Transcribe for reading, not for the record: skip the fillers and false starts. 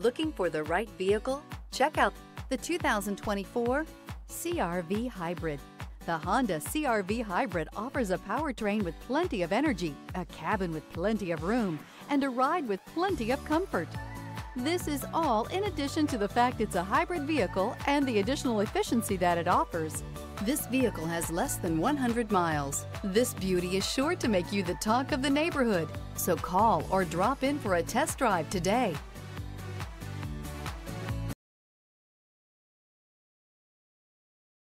Looking for the right vehicle? Check out the 2024 CR-V Hybrid. The Honda CR-V Hybrid offers a powertrain with plenty of energy, a cabin with plenty of room, and a ride with plenty of comfort. This is all in addition to the fact it's a hybrid vehicle and the additional efficiency that it offers. This vehicle has less than 100 miles. This beauty is sure to make you the talk of the neighborhood. So call or drop in for a test drive today.